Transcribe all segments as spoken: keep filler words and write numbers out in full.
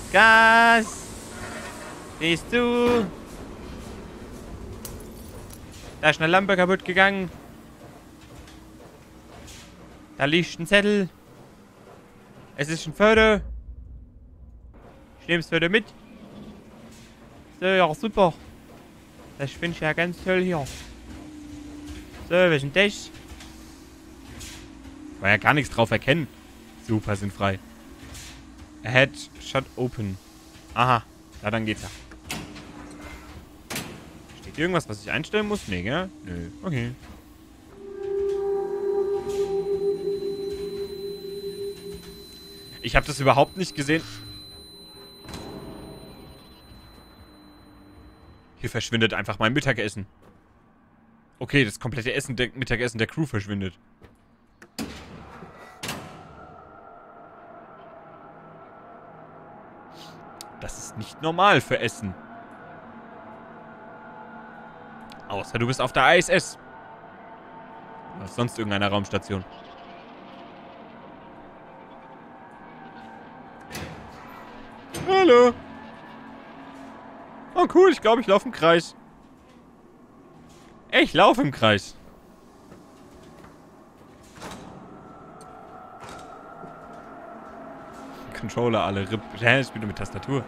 Gas! Siehst du? Da ist eine Lampe kaputt gegangen. Da liegt ein Zettel. Es ist ein Foto. Ich nehme das Foto mit. So, ja, super. Das finde ich ja ganz toll hier. So, was ist denn das? War ja gar nichts drauf erkennen. Super, sind frei. Ahead, shut open. Aha, ja, dann geht's ja. Steht hier irgendwas, was ich einstellen muss? Nee, gell? Nö, okay. Ich habe das überhaupt nicht gesehen. Hier verschwindet einfach mein Mittagessen. Okay, das komplette Essen der, Mittagessen der Crew verschwindet. Das ist nicht normal für Essen. Außer du bist auf der I S S. Oder sonst irgendeiner Raumstation. Hallo. Oh cool, ich glaube, ich laufe im Kreis. Ich laufe im Kreis. Controller alle. R I P. Hä, ich spiele mit Tastatur.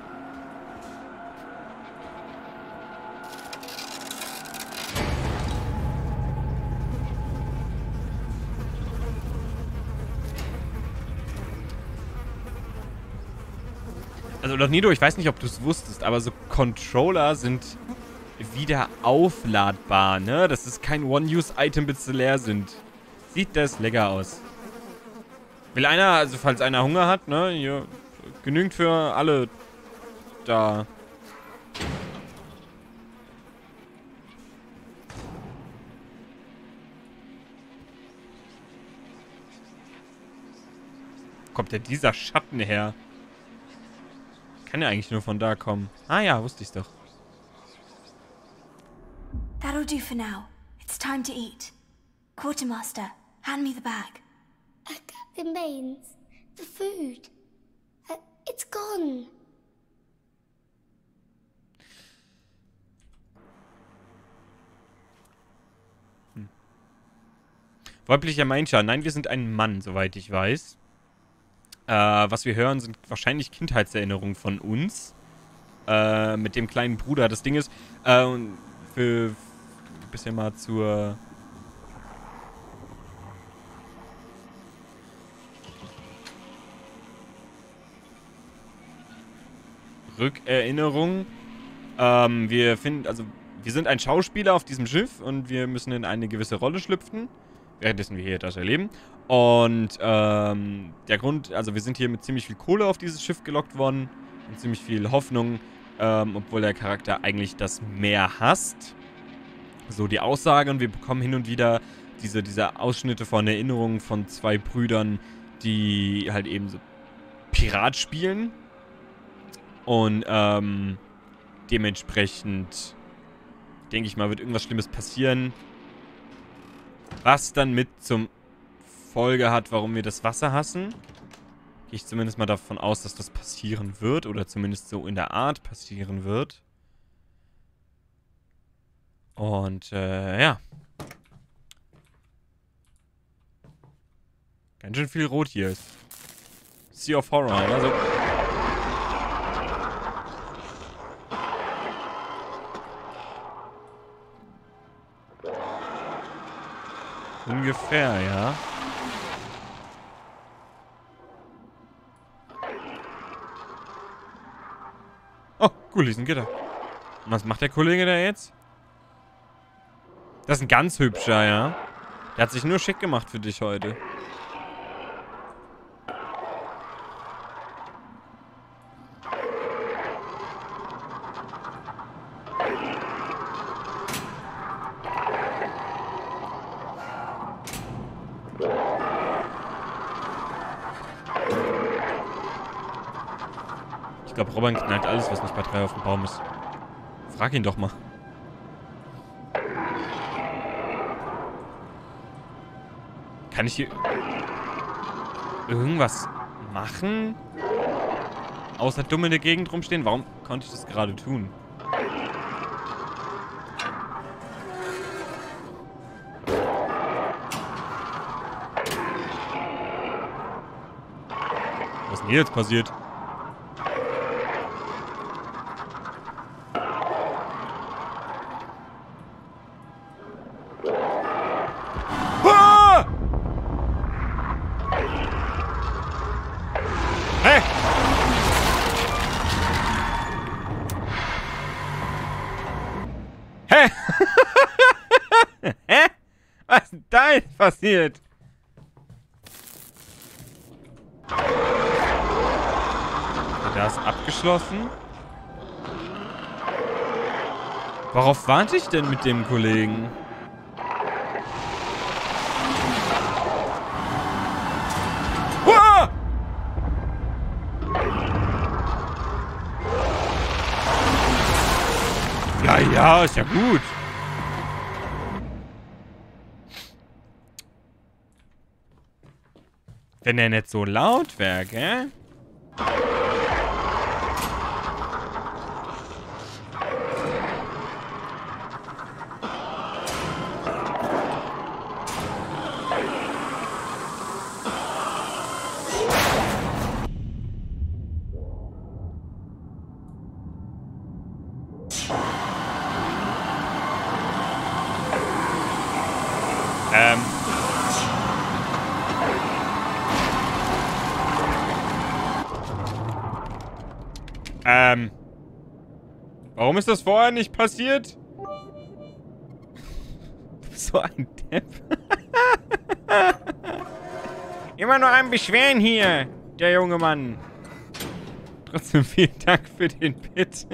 Also, Lotnido, ich weiß nicht, ob du es wusstest, aber so Controller sind wieder aufladbar, ne? Das ist kein One-Use-Item, bis sie leer sind. Sieht das lecker aus. Will einer, also falls einer Hunger hat, ne? Hier, genügend für alle da. Wo kommt denn dieser Schatten her? Kann ja eigentlich nur von da kommen. Ah ja, wusste ich's doch. That'll do for now. It's time to eat. Quartermaster, hand me the bag. Uh, Captain Baines, the food. Uh, it's gone. Hm. Weiblicher Mainscher. Nein, wir sind ein Mann, soweit ich weiß. Äh, was wir hören, sind wahrscheinlich Kindheitserinnerungen von uns. Äh, mit dem kleinen Bruder. Das Ding ist, äh, für ein bisschen mal zur Rückerinnerung. Ähm, wir finden, also, wir sind ein Schauspieler auf diesem Schiff und wir müssen in eine gewisse Rolle schlüpfen, währenddessen wir hier das erleben. Und, ähm, der Grund, also wir sind hier mit ziemlich viel Kohle auf dieses Schiff gelockt worden und ziemlich viel Hoffnung, ähm, obwohl der Charakter eigentlich das Meer hasst. So die Aussage, und wir bekommen hin und wieder diese, diese Ausschnitte von Erinnerungen von zwei Brüdern, die halt eben so Pirat spielen. Und, ähm, dementsprechend, denke ich mal, wird irgendwas Schlimmes passieren. Was dann mit zum Folge hat, warum wir das Wasser hassen. Gehe ich zumindest mal davon aus, dass das passieren wird. Oder zumindest so in der Art passieren wird. Und, äh, ja. Ganz schön viel Rot hier ist. Sea of Horror, also. Ungefähr, ja. Oh, cool, diesen Gitter. Und was macht der Kollege da jetzt? Das ist ein ganz hübscher, ja. Der hat sich nur schick gemacht für dich heute. Ich glaube, Robin knallt alles, was nicht bei drei auf dem Baum ist. Frag ihn doch mal. Kann ich hier irgendwas machen? Außer dumm in der Gegend rumstehen. Warum konnte ich das gerade tun? Was ist denn hier jetzt passiert? Ah! Hey! Hä? Hä? Was ist denn da jetzt passiert? Da ist abgeschlossen. Worauf warte ich denn mit dem Kollegen? Uah! Ja, ja, ist ja gut. Wenn er nicht so laut wäre, gell? Ähm. Ähm. Warum ist das vorher nicht passiert? So ein Depp. Immer nur ein Beschweren hier, der junge Mann. Trotzdem vielen Dank für den Bit.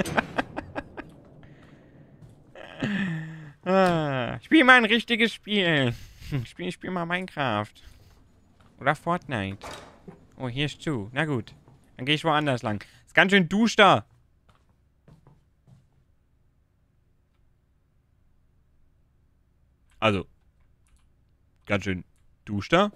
ah, spiel mal ein richtiges Spiel. Spiel, spiel mal Minecraft. Oder Fortnite. Oh, hier ist zu. Na gut. Dann gehe ich woanders lang. Ist ganz schön dusch da. Also. Ganz schön dusch da.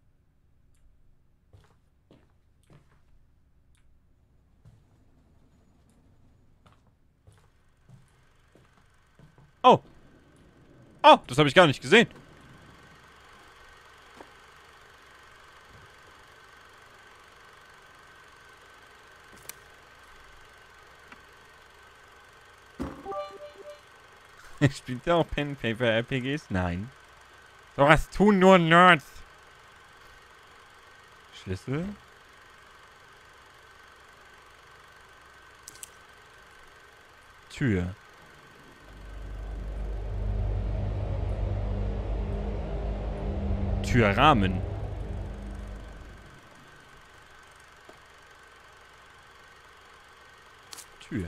Oh. Oh, das habe ich gar nicht gesehen. Spielt ihr auch Pen and Paper R P Gs? Nein. So was tun nur Nerds. Schlüssel? Tür. Türrahmen. Tür.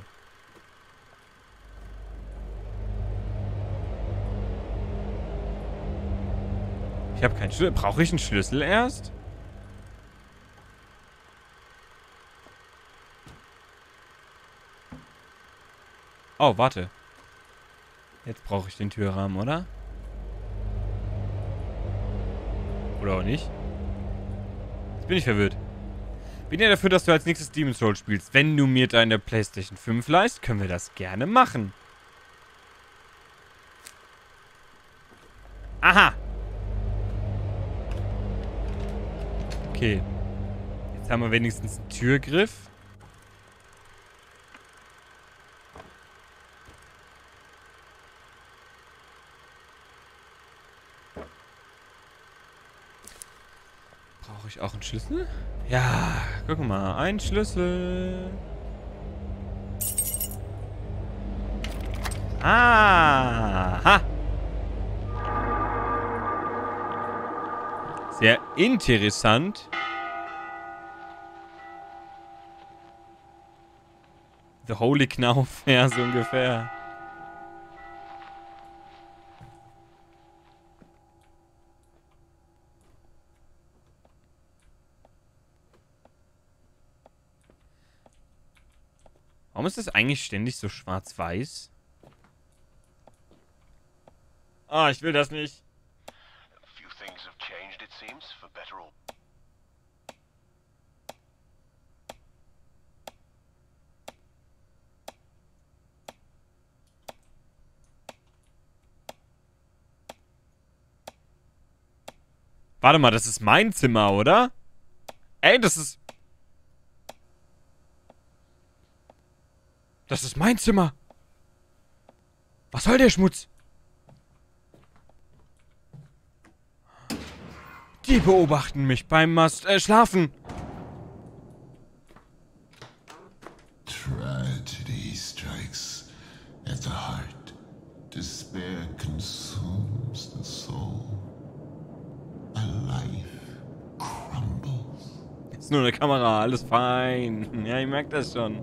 Ich habe keinen Schlüssel. Brauche ich einen Schlüssel erst? Oh, warte. Jetzt brauche ich den Türrahmen, oder? Oder auch nicht? Jetzt bin ich verwirrt. Bin ja dafür, dass du als nächstes Demon's Souls spielst. Wenn du mir deine PlayStation fünf leihst, können wir das gerne machen. Aha! Okay. Jetzt haben wir wenigstens einen Türgriff. Brauche ich auch einen Schlüssel? Ja, guck mal. Ein Schlüssel. Aha. Sehr interessant. The Holy Knauf, ja, so ungefähr. Warum ist das eigentlich ständig so schwarz-weiß? Ah, ich will das nicht. Warte mal, das ist mein Zimmer, oder? Ey, das ist... Das ist mein Zimmer. Was soll der Schmutz? Die beobachten mich beim Mast... Äh, Schlafen. Tragedy strikes at the heart. Despair consumes the soul. A life crumbles. Ist nur eine Kamera, alles fein. Ja, ich merke das schon.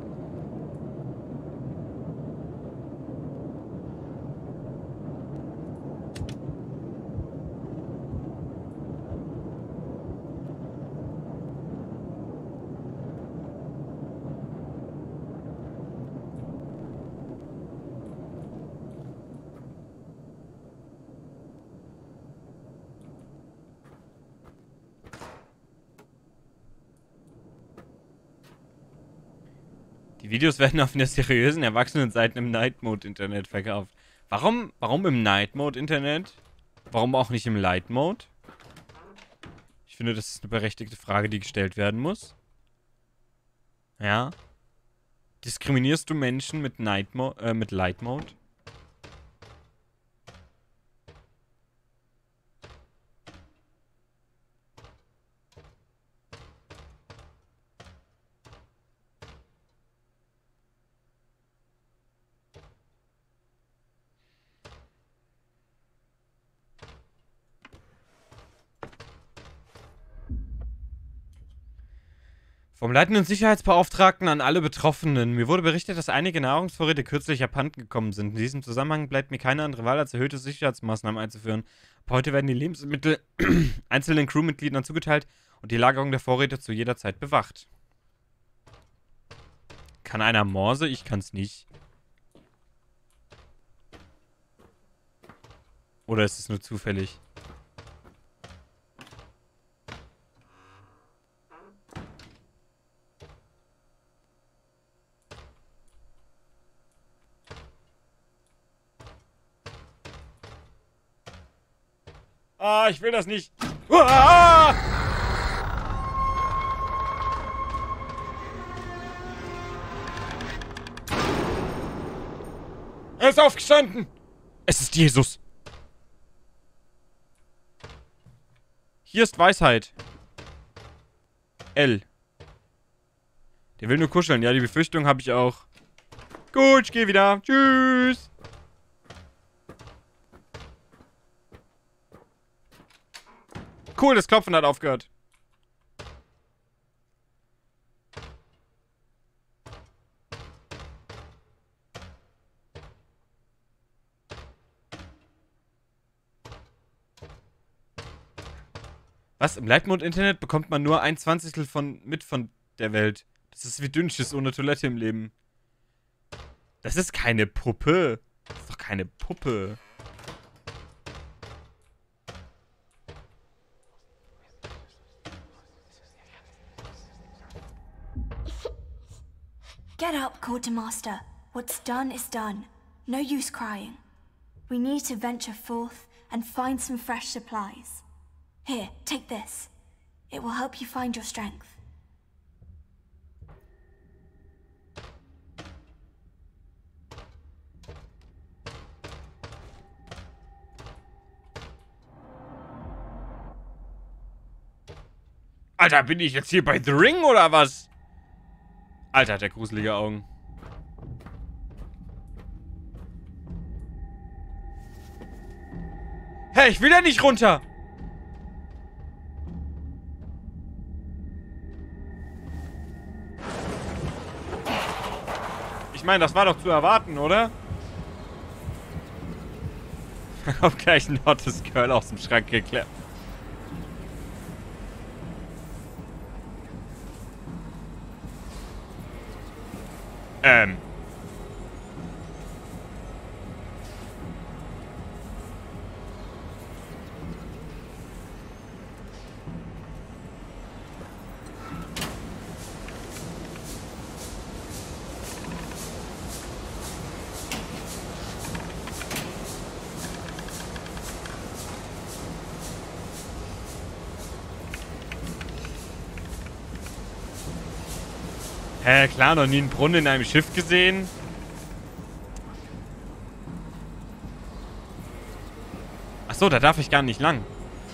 Die Videos werden auf einer seriösen Erwachsenenseite im Night Mode Internet verkauft. Warum, warum im Night Mode Internet? Warum auch nicht im Light Mode? Ich finde, das ist eine berechtigte Frage, die gestellt werden muss. Ja. Diskriminierst du Menschen mit Night Mode, äh, mit Light Mode? Vom leitenden Sicherheitsbeauftragten an alle Betroffenen. Mir wurde berichtet, dass einige Nahrungsvorräte kürzlich abhanden gekommen sind. In diesem Zusammenhang bleibt mir keine andere Wahl, als erhöhte Sicherheitsmaßnahmen einzuführen. Ab heute werden die Lebensmittel einzelnen Crewmitgliedern zugeteilt und die Lagerung der Vorräte zu jeder Zeit bewacht. Kann einer Morse? Ich kann's nicht. Oder ist es nur zufällig? Ah, ich will das nicht. Ah! Er ist aufgestanden. Es ist Jesus. Hier ist Weisheit. L. Der will nur kuscheln. Ja, die Befürchtung habe ich auch. Gut, ich gehe wieder. Tschüss. Cool, das Klopfen hat aufgehört. Was? Im Light-Mode-Internet bekommt man nur ein Zwanzigstel von mit von der Welt. Das ist wie Dünnschiss ohne Toilette im Leben. Das ist keine Puppe. Das ist doch keine Puppe. Get up, Quartermaster. What's done is done. No use crying. We need to venture forth and find some fresh supplies. Here, take this. It will help you find your strength. Alter, bin ich jetzt hier bei The Ring oder was? Alter, hat der gruselige Augen. Hey, ich will da nicht runter! Ich meine, das war doch zu erwarten, oder? Da kommt gleich ein hottes Girl aus dem Schrank geklärt. Ähm. Hä, klar, noch nie einen Brunnen in einem Schiff gesehen. Ach so, da darf ich gar nicht lang.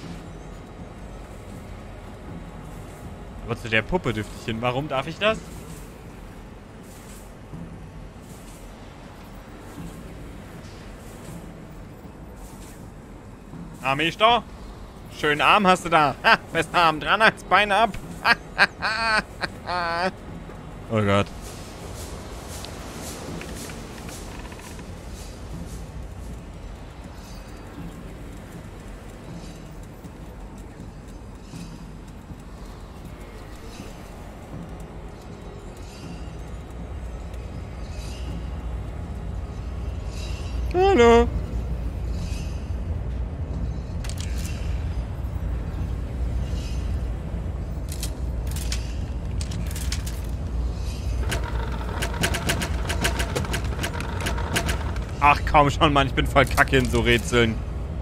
Aber zu der Puppe dürfte ich hin. Warum darf ich das? Armeester? Schönen Arm hast du da. Ha, festen Arm dran, als Bein ab. Oh Gott. Hallo. Ach komm schon, Mann, ich bin voll kacke in so Rätseln.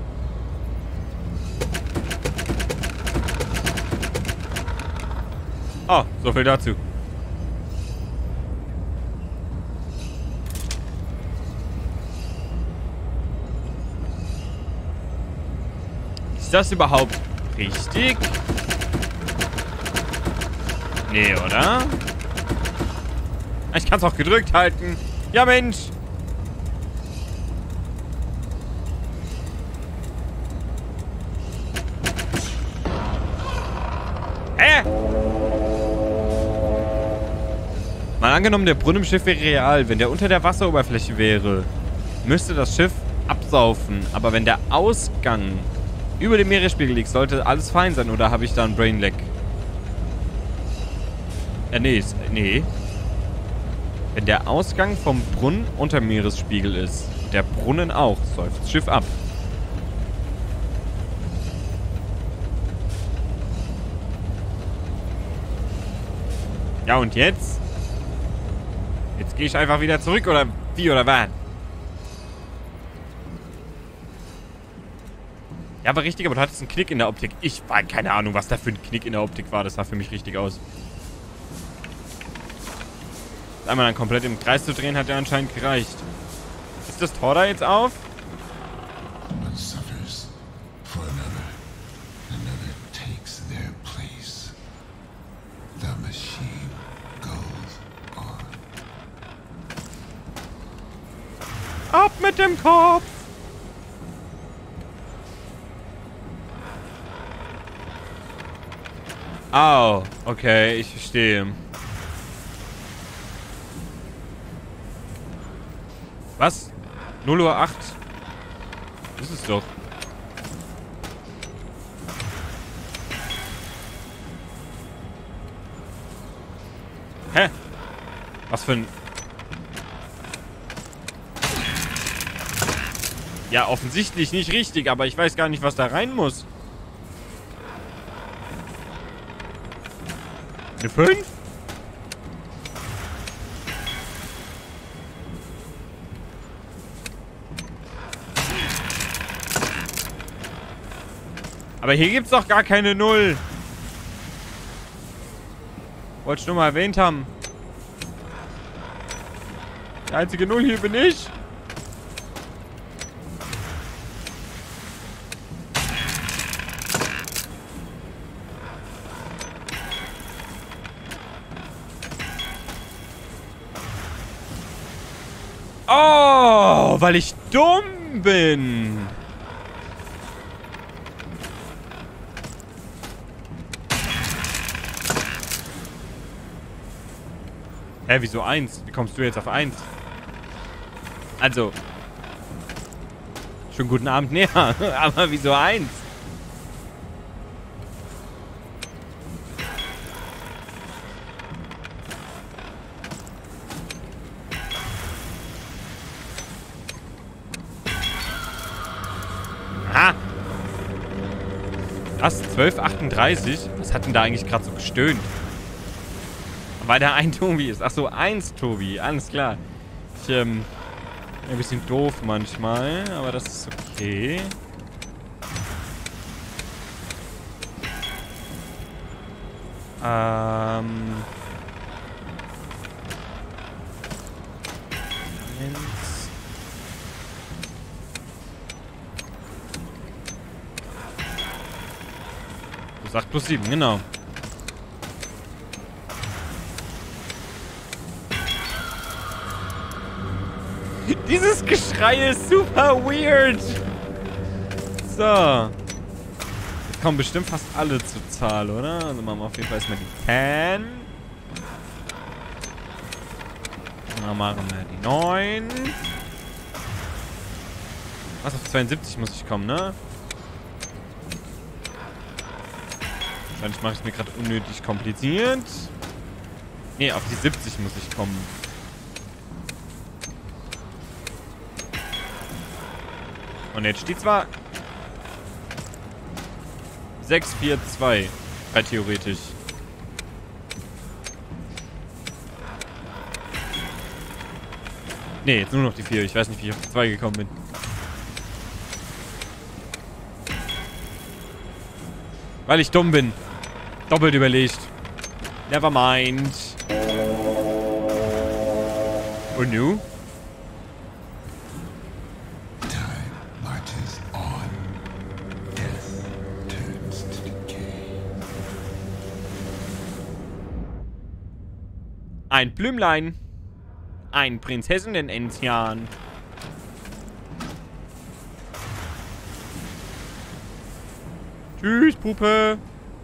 Oh, so viel dazu. Ist das überhaupt richtig? Nee, oder? Ich kann es auch gedrückt halten. Ja, Mensch. Hä? Mal angenommen, der Brunnen im Schiff wäre real. Wenn der unter der Wasseroberfläche wäre, müsste das Schiff absaufen. Aber wenn der Ausgang über dem Meeresspiegel liegt, sollte alles fein sein. Oder habe ich da einen Brainlag? Äh, nee, ist, nee. Wenn der Ausgang vom Brunnen unter dem Meeresspiegel ist, der Brunnen auch, säuft das Schiff ab. Ja, und jetzt? Jetzt gehe ich einfach wieder zurück, oder wie, oder was? Ja, war richtig, aber du hattest einen Knick in der Optik. Ich war keine Ahnung, was da für ein Knick in der Optik war. Das sah für mich richtig aus. Einmal dann komplett im Kreis zu drehen, hat ja anscheinend gereicht. Ist das Tor da jetzt auf? One suffers for another. Another takes their place. The machine goes on. Ab mit dem Kopf! Au, okay, ich verstehe. Was? null Uhr acht? Das ist doch. Hä? Was für ein... Ja, offensichtlich nicht richtig, aber ich weiß gar nicht, was da rein muss. Eine fünf? Aber hier gibt's doch gar keine Null. Wollte ich nur mal erwähnt haben. Die einzige Null hier bin ich. Oh, weil ich dumm bin. Hä, wieso eins? Wie kommst du jetzt auf eins? Also. Schon guten Abend näher. Aber wieso eins? Ha! Was? zwölf achtunddreißig? Was hat denn da eigentlich gerade so gestöhnt? Weil da ein Tobi ist. Achso, eins Tobi. Alles klar. Ich, ähm... ein bisschen doof manchmal, aber das ist okay. Ähm... Eins. Plus acht plus sieben, genau. Dieses Geschrei ist super weird. So. Jetzt kommen bestimmt fast alle zur Zahl, oder? Also machen wir auf jeden Fall erstmal die zehn. Dann machen wir die neun. Was, auf zweiundsiebzig muss ich kommen, ne? Wahrscheinlich mache ich es mir gerade unnötig kompliziert. Ne, auf die siebzig muss ich kommen. Und jetzt steht zwar sechs, vier, zwei. Rein theoretisch. Ne, jetzt nur noch die vier. Ich weiß nicht, wie ich auf die zwei gekommen bin. Weil ich dumm bin. Doppelt überlegt. Never mind. Und nu? Ein Blümlein. Ein Prinzessinnen-Enzian. Tschüss, Puppe.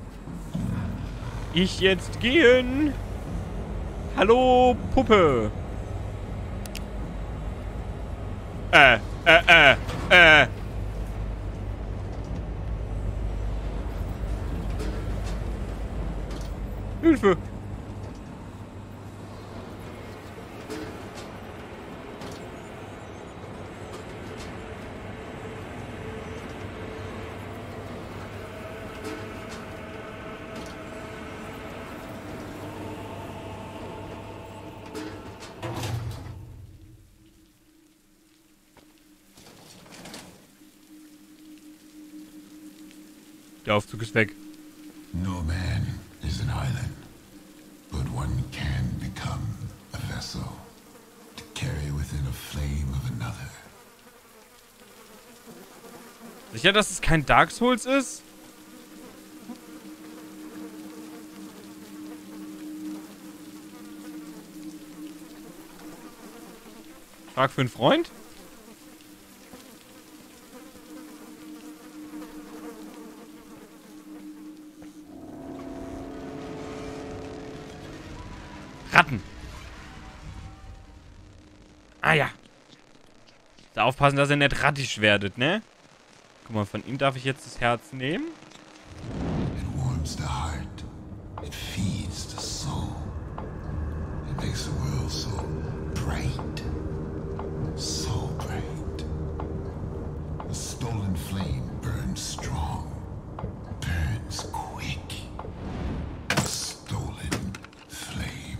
Ich jetzt gehen. Hallo, Puppe. Äh, äh, äh, äh. Hilfe. Der Aufzug ist weg. No man is an island, but one can become a vessel to carry within a flame of another. Sicher, dass es kein Dark Souls ist? Frag für einen Freund? Ratten. Ah ja. Da aufpassen, dass ihr nicht rattisch werdet, ne? Guck mal, von ihm darf ich jetzt das Herz nehmen. It warms the heart. It feeds the soul. It makes the world so bright. So bright. A stolen flame burns strong. Burns quick. A stolen flame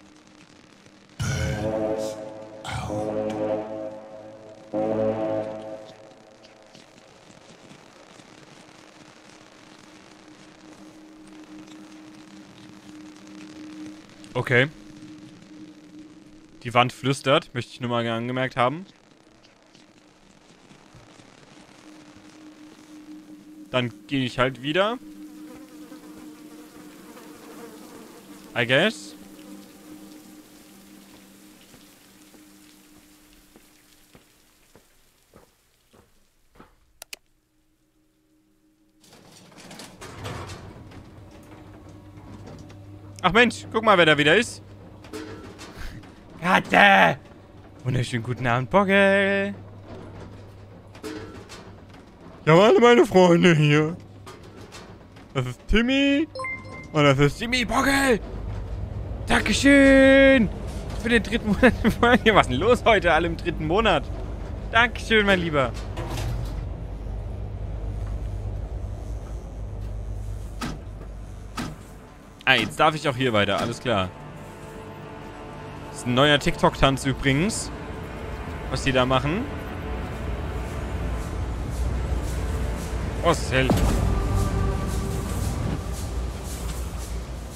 burns out. Okay. Die Wand flüstert, möchte ich nur mal angemerkt haben. Dann gehe ich halt wieder. I guess. Ach Mensch, guck mal, wer da wieder ist. Ratte! Wunderschönen guten Abend, Boggle. Ja, alle meine Freunde hier. Das ist Timmy. Und das ist Timmy Boggle. Dankeschön. Für den dritten Monat. Was ist denn los heute? Alle im dritten Monat. Dankeschön, mein Lieber. Ah, jetzt darf ich auch hier weiter. Alles klar. Das ist ein neuer TikTok-Tanz übrigens. Was die da machen. Oh, es hält.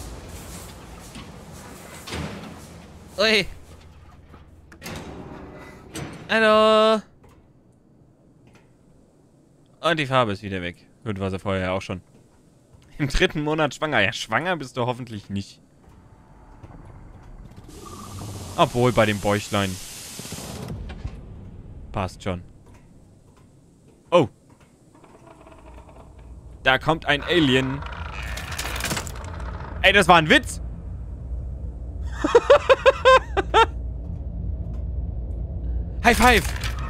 Ui. Hallo. Und die Farbe ist wieder weg. Gut, war sie vorher ja auch schon. Im dritten Monat schwanger. Ja, schwanger bist du hoffentlich nicht. Obwohl, bei dem Bäuchlein. Passt schon. Oh. Da kommt ein Alien. Ey, das war ein Witz. High five.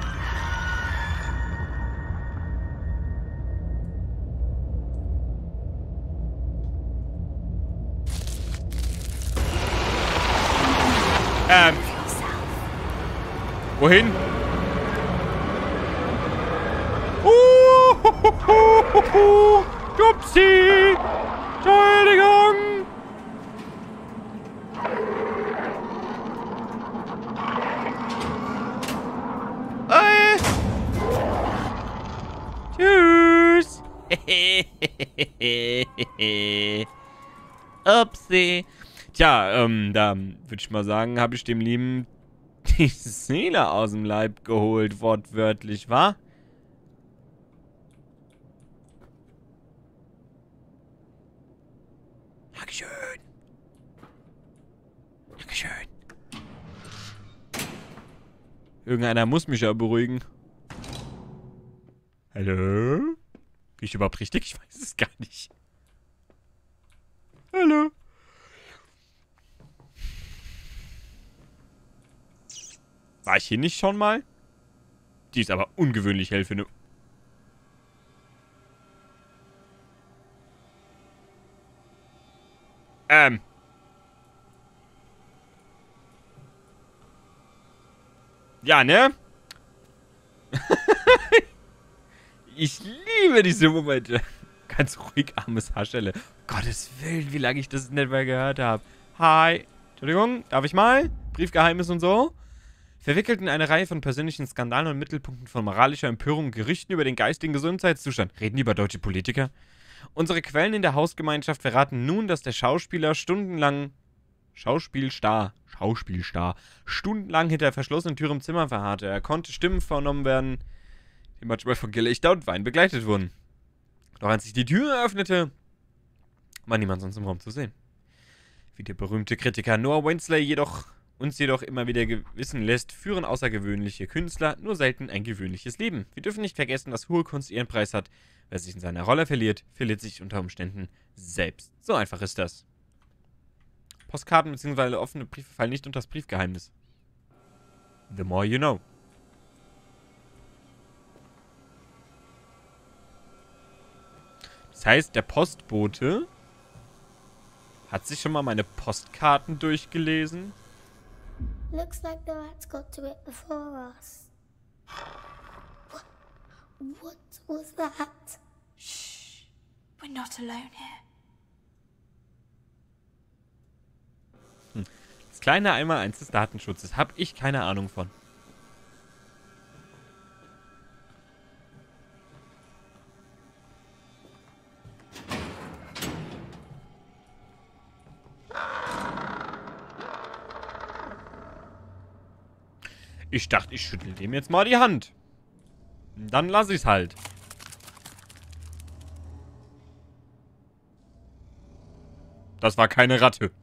Ähm. Wohin? Uh, Dupsi! Entschuldigung! Ey! Tschüss! Upsi! Tja, ähm, da würde ich mal sagen, habe ich dem Lieben die Seele aus dem Leib geholt, wortwörtlich, wa? Dankeschön. Dankeschön. Irgendeiner muss mich ja beruhigen. Hallo? Bin ich überhaupt richtig? Ich weiß es gar nicht. Hallo? War ich hier nicht schon mal? Die ist aber ungewöhnlich hell für eine... Ähm. Ja, ne? Ich liebe diese Momente. Ganz ruhig, armes Haschelle. Gottes Willen, wie lange ich das nicht mehr gehört habe. Hi. Entschuldigung, darf ich mal? Briefgeheimnis und so? Verwickelt in eine Reihe von persönlichen Skandalen und Mittelpunkten von moralischer Empörung und Gerüchten über den geistigen Gesundheitszustand. Reden die über deutsche Politiker? Unsere Quellen in der Hausgemeinschaft verraten nun, dass der Schauspieler stundenlang... Schauspielstar. Schauspielstar. Stundenlang hinter verschlossenen Türen im Zimmer verharrte. Er konnte Stimmen vernommen werden, die manchmal von Gelächter und Wein begleitet wurden. Doch als sich die Tür öffnete, war niemand sonst im Raum zu sehen. Wie der berühmte Kritiker Noah Wensley jedoch... uns jedoch immer wieder wissen lässt, führen außergewöhnliche Künstler nur selten ein gewöhnliches Leben. Wir dürfen nicht vergessen, dass hohe Kunst ihren Preis hat. Wer sich in seiner Rolle verliert, verliert sich unter Umständen selbst. So einfach ist das. Postkarten bzw. offene Briefe fallen nicht unter das Briefgeheimnis. The more you know. Das heißt, der Postbote hat sich schon mal meine Postkarten durchgelesen. Looks like the rats got to it before us. What, what was that? Shh. We're not alone here. Hm. Das kleine Einmaleins des Datenschutzes. Hab ich keine Ahnung von. Ich dachte, ich schüttel dem jetzt mal die Hand. Dann lass ich's halt. Das war keine Ratte.